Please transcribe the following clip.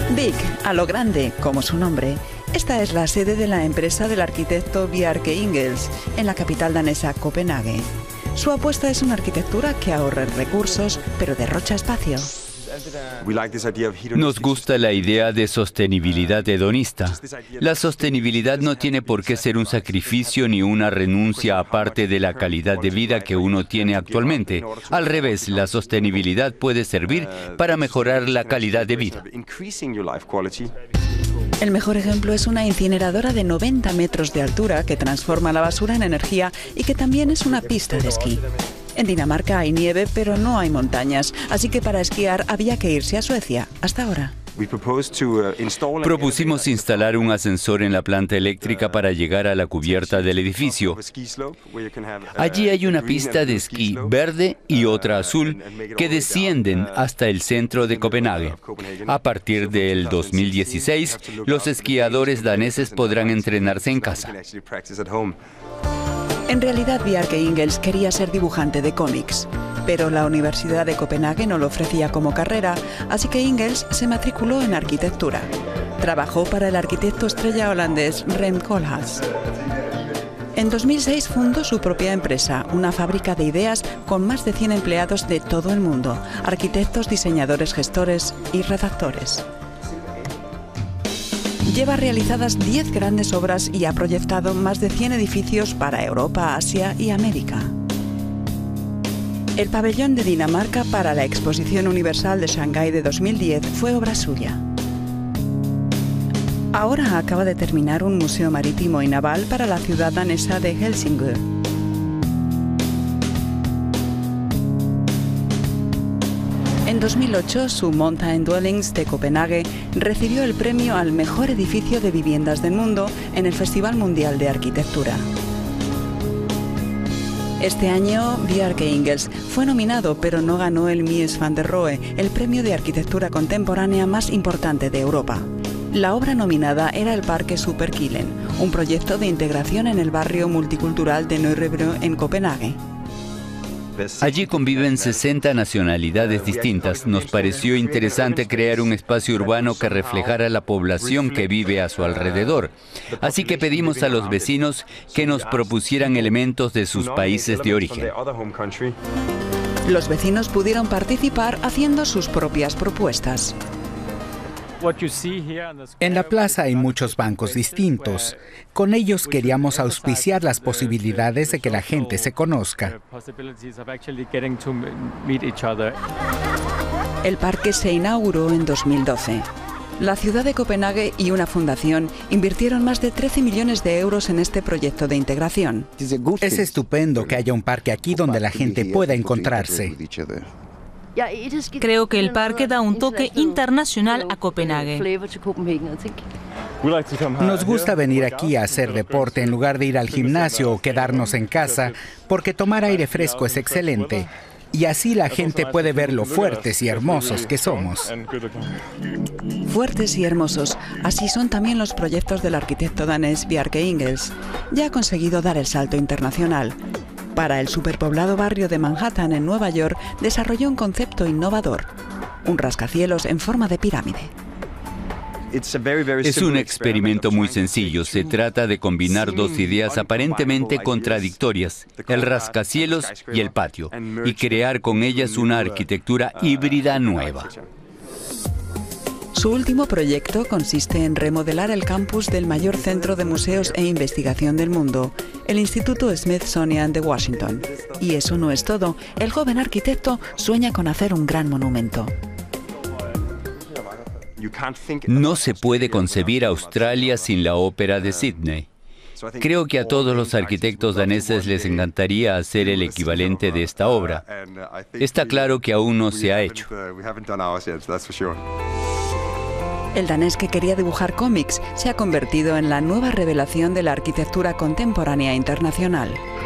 Big, a lo grande, como su nombre. Esta es la sede de la empresa del arquitecto Bjarke Ingels, en la capital danesa, Copenhague. Su apuesta es una arquitectura que ahorra recursos, pero derrocha espacio. Nos gusta la idea de sostenibilidad hedonista. La sostenibilidad no tiene por qué ser un sacrificio ni una renuncia aparte de la calidad de vida que uno tiene actualmente. Al revés, la sostenibilidad puede servir para mejorar la calidad de vida. El mejor ejemplo es una incineradora de 90 metros de altura que transforma la basura en energía y que también es una pista de esquí. En Dinamarca hay nieve, pero no hay montañas, así que para esquiar había que irse a Suecia, hasta ahora. Propusimos instalar un ascensor en la planta eléctrica para llegar a la cubierta del edificio. Allí hay una pista de esquí verde y otra azul que descienden hasta el centro de Copenhague. A partir del 2016, los esquiadores daneses podrán entrenarse en casa. En realidad, Bjarke Ingels quería ser dibujante de cómics, pero la Universidad de Copenhague no lo ofrecía como carrera, así que Ingels se matriculó en arquitectura. Trabajó para el arquitecto estrella holandés Rem Koolhaas. En 2006 fundó su propia empresa, una fábrica de ideas con más de 100 empleados de todo el mundo, arquitectos, diseñadores, gestores y redactores. Lleva realizadas 10 grandes obras y ha proyectado más de 100 edificios para Europa, Asia y América. El pabellón de Dinamarca para la Exposición Universal de Shanghái de 2010 fue obra suya. Ahora acaba de terminar un museo marítimo y naval para la ciudad danesa de Helsingør. En 2008, su Mountain Dwellings de Copenhague recibió el premio al mejor edificio de viviendas del mundo en el Festival Mundial de Arquitectura. Este año, Bjarke Ingels fue nominado, pero no ganó el Mies van der Rohe, el premio de arquitectura contemporánea más importante de Europa. La obra nominada era el Parque Superkilen, un proyecto de integración en el barrio multicultural de Nørrebro en Copenhague. Allí conviven 60 nacionalidades distintas. Nos pareció interesante crear un espacio urbano que reflejara la población que vive a su alrededor. Así que pedimos a los vecinos que nos propusieran elementos de sus países de origen. Los vecinos pudieron participar haciendo sus propias propuestas. En la plaza hay muchos bancos distintos. Con ellos queríamos auspiciar las posibilidades de que la gente se conozca. El parque se inauguró en 2012. La ciudad de Copenhague y una fundación invirtieron más de 13 millones de euros en este proyecto de integración. Es estupendo que haya un parque aquí donde la gente pueda encontrarse. Creo que el parque da un toque internacional a Copenhague. Nos gusta venir aquí a hacer deporte en lugar de ir al gimnasio o quedarnos en casa, porque tomar aire fresco es excelente. Y así la gente puede ver lo fuertes y hermosos que somos. Fuertes y hermosos, así son también los proyectos del arquitecto danés Bjarke Ingels. Ya ha conseguido dar el salto internacional. Para el superpoblado barrio de Manhattan, en Nueva York, desarrolló un concepto innovador: un rascacielos en forma de pirámide. Es un experimento muy sencillo. Se trata de combinar dos ideas aparentemente contradictorias, el rascacielos y el patio, y crear con ellas una arquitectura híbrida nueva. Su último proyecto consiste en remodelar el campus del mayor centro de museos e investigación del mundo, el Instituto Smithsonian de Washington. Y eso no es todo. El joven arquitecto sueña con hacer un gran monumento. No se puede concebir Australia sin la ópera de Sydney. Creo que a todos los arquitectos daneses les encantaría hacer el equivalente de esta obra. Está claro que aún no se ha hecho. El danés que quería dibujar cómics se ha convertido en la nueva revelación de la arquitectura contemporánea internacional.